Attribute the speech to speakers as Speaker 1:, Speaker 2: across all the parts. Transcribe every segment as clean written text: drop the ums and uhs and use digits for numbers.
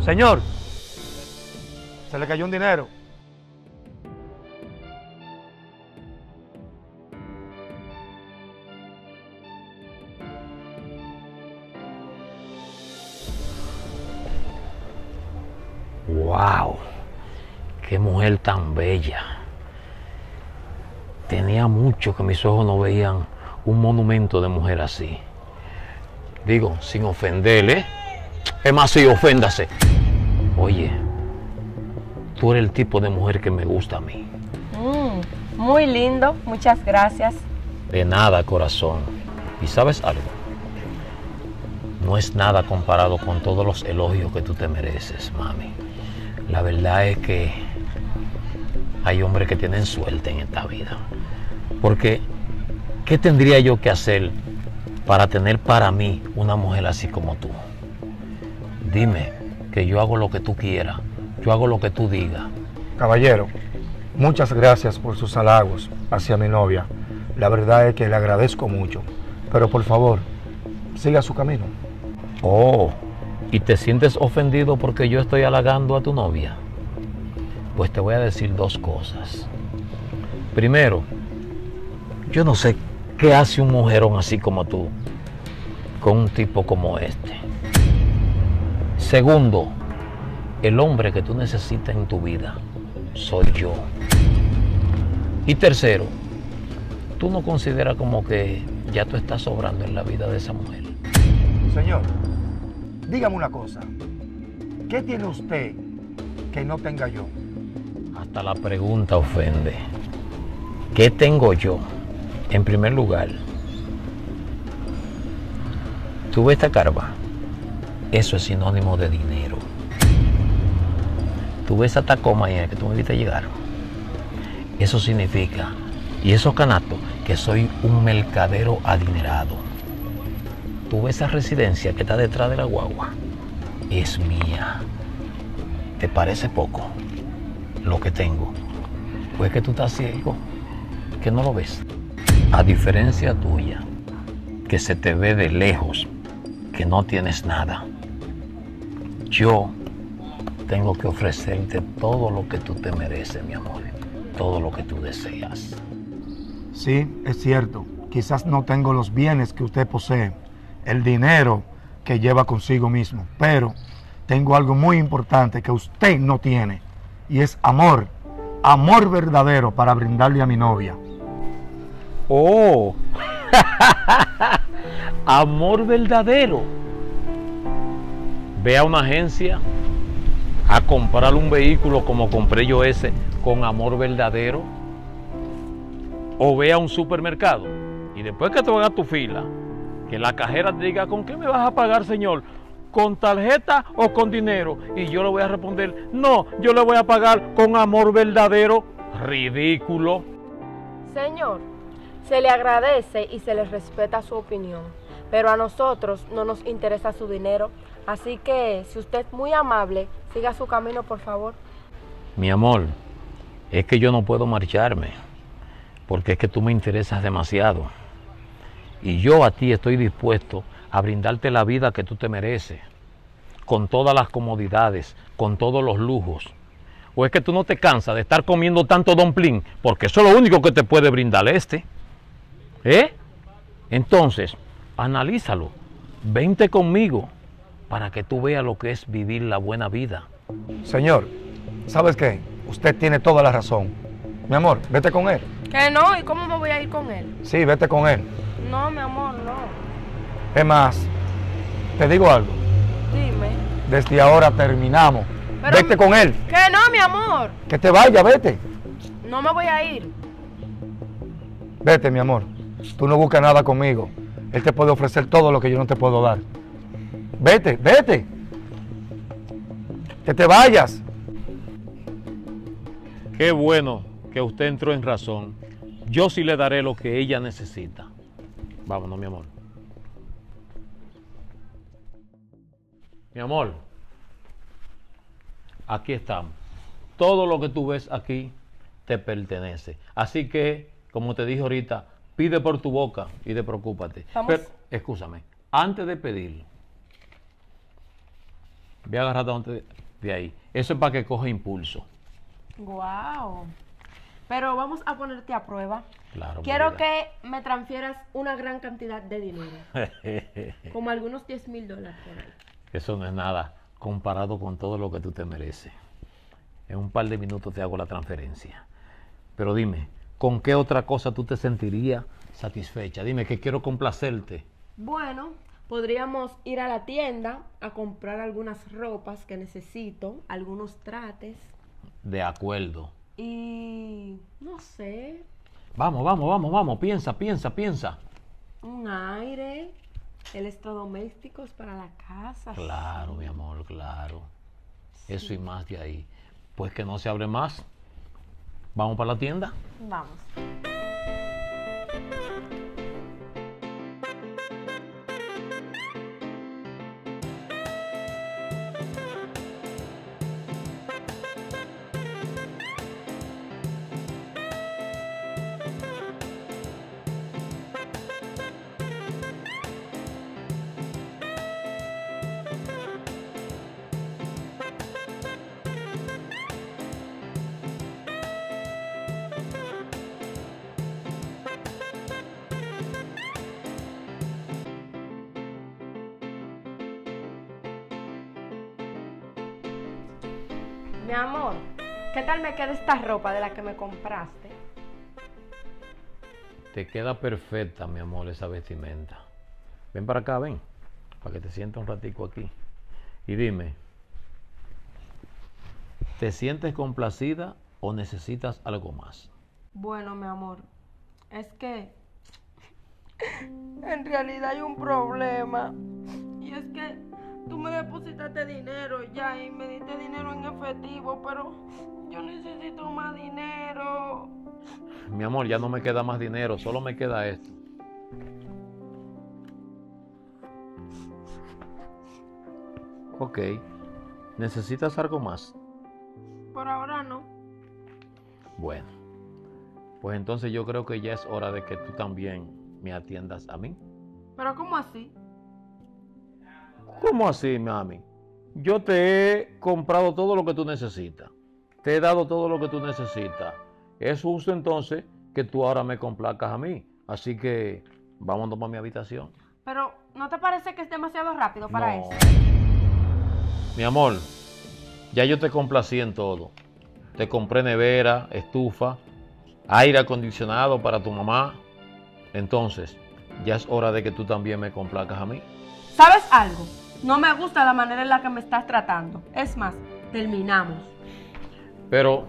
Speaker 1: Señor, se le cayó un dinero.
Speaker 2: ¡Wow! ¡Qué mujer tan bella! Tenía mucho que mis ojos no veían un monumento de mujer así. Digo, sin ofenderle. Es más, sí, oféndase. Oye, tú eres el tipo de mujer que me gusta a mí.
Speaker 3: Muy lindo, muchas gracias.
Speaker 2: De nada, corazón. ¿Y sabes algo? No es nada comparado con todos los elogios que tú te mereces, mami. La verdad es que hay hombres que tienen suerte en esta vida. Porque, ¿qué tendría yo que hacer para tener para mí una mujer así como tú? Dime que yo hago lo que tú quieras, yo hago lo que tú digas.
Speaker 1: Caballero, muchas gracias por sus halagos hacia mi novia. La verdad es que le agradezco mucho. Pero por favor, siga su camino.
Speaker 2: Oh, ¿y te sientes ofendido porque yo estoy halagando a tu novia? Pues te voy a decir dos cosas. Primero, yo no sé qué hace un mujerón así como tú con un tipo como este. Segundo, el hombre que tú necesitas en tu vida soy yo. Y tercero, ¿tú no consideras como que ya tú estás sobrando en la vida de esa mujer?
Speaker 1: Señor, dígame una cosa. ¿Qué tiene usted que no tenga yo?
Speaker 2: Hasta la pregunta ofende. ¿Qué tengo yo? En primer lugar, ¿tú ves esta carpa? Eso es sinónimo de dinero. ¿Tú ves esa tacoma ahí que tú me viste llegar? Eso significa, y esos canastos, que soy un mercadero adinerado. ¿Tú ves esa residencia que está detrás de la guagua? Es mía. ¿Te parece poco lo que tengo? Pues que tú estás ciego, que no lo ves. A diferencia tuya, que se te ve de lejos, que no tienes nada. Yo tengo que ofrecerte todo lo que tú te mereces, mi amor, todo lo que tú deseas.
Speaker 1: Sí, es cierto. Quizás no tengo los bienes que usted posee, el dinero que lleva consigo mismo, pero tengo algo muy importante que usted no tiene, y es amor, amor verdadero para brindarle a mi novia.
Speaker 2: ¡Oh! Amor verdadero. Ve a una agencia a comprar un vehículo como compré yo ese con amor verdadero. O ve a un supermercado y después que te hagas tu fila, que la cajera te diga: ¿con qué me vas a pagar, señor? ¿Con tarjeta o con dinero? Y yo le voy a responder: no, yo le voy a pagar con amor verdadero. Ridículo.
Speaker 3: Señor, se le agradece y se le respeta su opinión, pero a nosotros no nos interesa su dinero, así que si usted es muy amable, siga su camino, por favor.
Speaker 2: Mi amor, es que yo no puedo marcharme, porque es que tú me interesas demasiado. Y yo a ti estoy dispuesto a brindarte la vida que tú te mereces, con todas las comodidades, con todos los lujos. ¿O es que tú no te cansas de estar comiendo tanto dumpling? Porque eso es lo único que te puede brindar este. Entonces, analízalo. Vente conmigo para que tú veas lo que es vivir la buena vida.
Speaker 1: Señor, ¿sabes qué? Usted tiene toda la razón. Mi amor, vete con él.
Speaker 3: ¿Que no? ¿Y cómo me voy a ir con él?
Speaker 1: Sí, vete con él.
Speaker 3: No, mi amor, no.
Speaker 1: Es más, te digo algo.
Speaker 3: Dime.
Speaker 1: Desde ahora terminamos.
Speaker 3: Pero
Speaker 1: vete con él.
Speaker 3: Que no, mi amor.
Speaker 1: Que te vaya, vete.
Speaker 3: No me voy a ir.
Speaker 1: Vete, mi amor. Tú no buscas nada conmigo. Él te puede ofrecer todo lo que yo no te puedo dar. Vete, vete. Que te vayas.
Speaker 2: Qué bueno que usted entró en razón. Yo sí le daré lo que ella necesita. Vámonos, mi amor. Mi amor, aquí estamos. Todo lo que tú ves aquí te pertenece. Así que, como te dije ahorita, pide por tu boca y despreocúpate. Pero, escúchame, antes de pedir, Ve a agarrarte de ahí. Eso es para que coja impulso.
Speaker 3: Wow. Pero vamos a ponerte a prueba.
Speaker 2: Claro.
Speaker 3: Quiero que me transfieras una gran cantidad de dinero. Como algunos $10,000 por ahí.
Speaker 2: Eso no es nada comparado con todo lo que tú te mereces. En un par de minutos te hago la transferencia. Pero dime, ¿con qué otra cosa tú te sentirías satisfecha? Dime que quiero complacerte.
Speaker 3: Bueno, podríamos ir a la tienda a comprar algunas ropas que necesito, algunos trates.
Speaker 2: De acuerdo.
Speaker 3: Y no sé,
Speaker 2: Vamos. Piensa.
Speaker 3: un aire, electrodomésticos para la casa.
Speaker 2: Claro, mi amor, claro. Sí. Eso y más de ahí. Pues que no se hable más. ¿Vamos para la tienda?
Speaker 3: Vamos. Mi amor, ¿qué tal me queda esta ropa de la que me compraste?
Speaker 2: Te queda perfecta, mi amor, esa vestimenta. Ven para acá, ven, para que te sientas un ratico aquí. Y dime, ¿te sientes complacida o necesitas algo más?
Speaker 3: Bueno, mi amor, es que en realidad hay un problema. Y es que tú me depositaste dinero ya y me diste dinero en efectivo, pero yo necesito más dinero.
Speaker 2: Mi amor, ya no me queda más dinero, solo me queda esto. Ok, ¿necesitas algo más?
Speaker 3: Por ahora no.
Speaker 2: Bueno, pues entonces yo creo que ya es hora de que tú también me atiendas a mí.
Speaker 3: ¿Pero cómo así?
Speaker 2: ¿Cómo así, mami? Yo te he comprado todo lo que tú necesitas. Te he dado todo lo que tú necesitas. Es justo entonces que tú ahora me complazcas a mí. Así que vámonos para mi habitación.
Speaker 3: Pero, ¿no te parece que es demasiado rápido para
Speaker 2: No.
Speaker 3: eso?
Speaker 2: Mi amor, ya yo te complací en todo. Te compré nevera, estufa, aire acondicionado para tu mamá. Entonces, ya es hora de que tú también me complazcas a mí.
Speaker 3: ¿Sabes algo? No me gusta la manera en la que me estás tratando. Es más, terminamos.
Speaker 2: Pero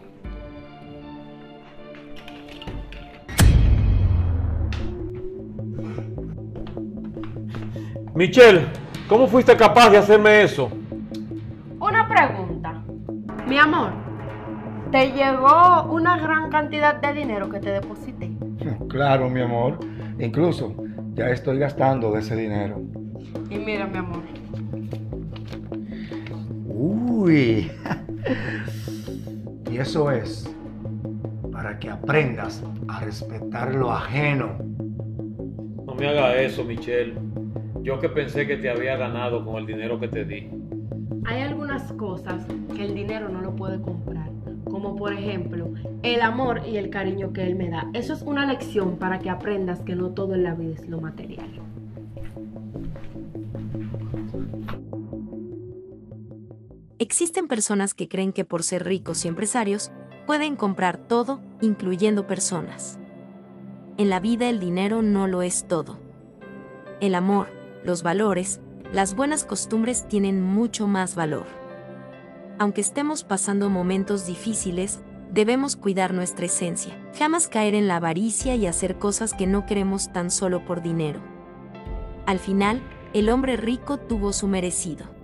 Speaker 2: Michelle, ¿cómo fuiste capaz de hacerme eso?
Speaker 3: Una pregunta. Mi amor, ¿te llegó una gran cantidad de dinero que te deposité?
Speaker 1: Claro, mi amor. Incluso ya estoy gastando de ese dinero.
Speaker 3: Y mira, mi amor.
Speaker 1: Uy. Y eso es para que aprendas a respetar lo ajeno.
Speaker 2: No me haga eso, Michelle. Yo que pensé que te había ganado con el dinero que te di.
Speaker 3: Hay algunas cosas que el dinero no lo puede comprar, como por ejemplo el amor y el cariño que él me da. Eso es una lección para que aprendas que no todo en la vida es lo material.
Speaker 4: Existen personas que creen que por ser ricos y empresarios pueden comprar todo, incluyendo personas. En la vida el dinero no lo es todo. El amor, los valores, las buenas costumbres tienen mucho más valor. Aunque estemos pasando momentos difíciles, debemos cuidar nuestra esencia, jamás caer en la avaricia y hacer cosas que no queremos tan solo por dinero. Al final, el hombre rico tuvo su merecido.